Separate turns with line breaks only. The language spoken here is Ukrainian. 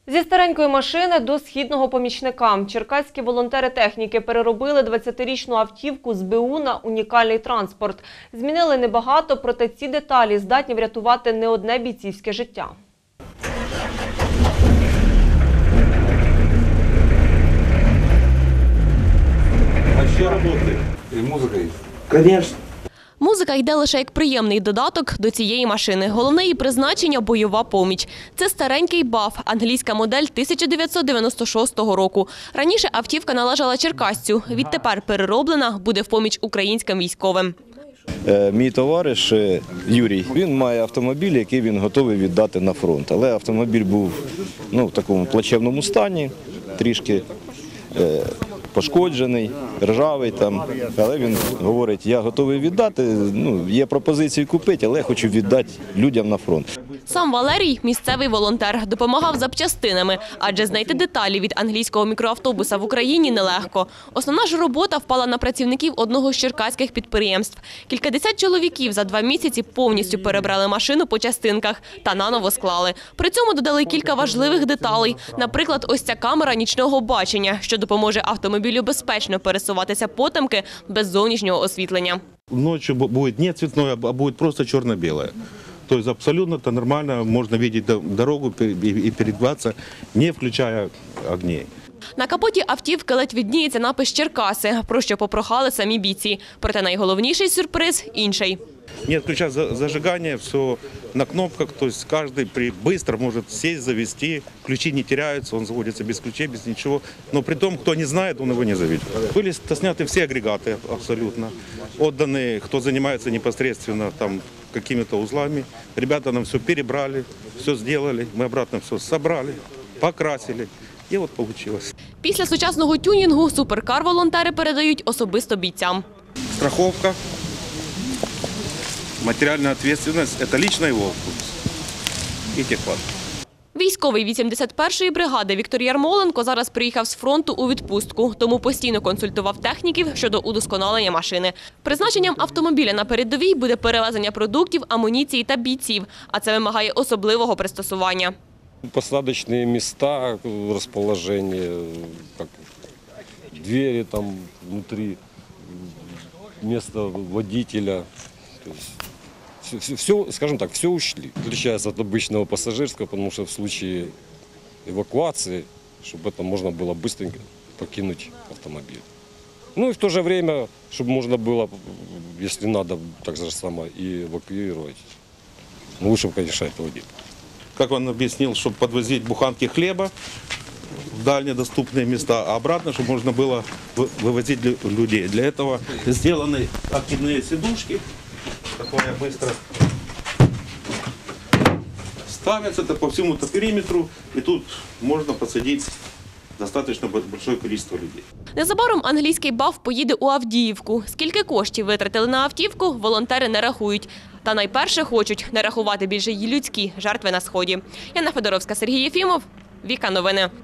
Зі старенької машини до східного помічника. Черкаські волонтери техніки переробили 20-річну автівку з БУ на унікальний транспорт. Змінили небагато, проте ці деталі здатні врятувати не одне бійцівське життя.
А що працює? І музика є? Звісно.
Музика йде лише як приємний додаток до цієї машини. Головне її призначення – бойова поміч. Це старенький БАФ, англійська модель 1996 року. Раніше автівка належала черкасцю. Відтепер перероблена буде в поміч українським військовим.
Мій товариш Юрій, він має автомобіль, який він готовий віддати на фронт. Але автомобіль був в такому плачевному стані, трішки пошкоджений, ржавий там. Але він говорить, я готовий віддати, є пропозиції купити, але я хочу віддати людям на фронт.
Сам Валерій – місцевий волонтер. Допомагав запчастинами, адже знайти деталі від англійського мікроавтобуса в Україні нелегко. Основна ж робота впала на працівників одного з черкаських підприємств. Кількадесят чоловіків за 2 місяці повністю перебрали машину по частинках та наново склали. При цьому додали кілька важливих деталей. Наприклад, ось ця камера нічного бачення, що допоможе автомобілю безпечно пересуватися потемки без зовнішнього освітлення.
Ночью будет не цветное, а будет просто черно-белое. То есть абсолютно нормально, можно видеть дорогу и передвигаться, не включая огней.
На капоті автівки ледь видніється напис «Черкаси», про що попрохали самі бійці. Проте найголовніший сюрприз – інший.
Не отключая зажигание, все на кнопках, то есть каждый быстро может сесть, завести, ключи не теряются, он заводится без ключей, без ничего. Но при том, кто не знает, он его не заведет. Были сняты все агрегаты абсолютно, отданы, кто занимается непосредственно там какими-то узлами. Ребята нам все перебрали, все сделали, мы обратно все собрали, покрасили. І от вийшло.
Після сучасного тюнінгу суперкар волонтери передають особисто бійцям.
Страховка, матеріальна відповідальність – це лично його і техпаспорт.
Військовий 81-ї бригади Віктор Ярмоленко зараз приїхав з фронту у відпустку, тому постійно консультував техніків щодо удосконалення машини. Призначенням автомобіля на передовій буде перевезення продуктів, амуніції та бійців, а це вимагає особливого пристосування.
Посадочные места, расположение, как двери там внутри, место водителя. То есть все, скажем так, все учли. Отличается от обычного пассажирского, потому что в случае эвакуации, чтобы это можно было быстренько покинуть автомобиль. Ну и в то же время, чтобы можно было, если надо, так же само и эвакуировать. Но лучше, конечно, этого делать.
Как он объяснил, чтобы подвозить буханки хлеба в дальние доступные места, а обратно, чтобы можно было вывозить людей. Для этого сделаны откидные сидушки, которые быстро ставятся по всему периметру, и тут можно посадить достатньо большое количество людей.
Незабаром англійський БАФ поїде у Авдіївку. Скільки коштів витратили на автівку, волонтери не рахують. Та найперше хочуть не рахувати більше її людські жертви на Сході. Яна Федоровська, Сергій Єфімов, Віка Новини.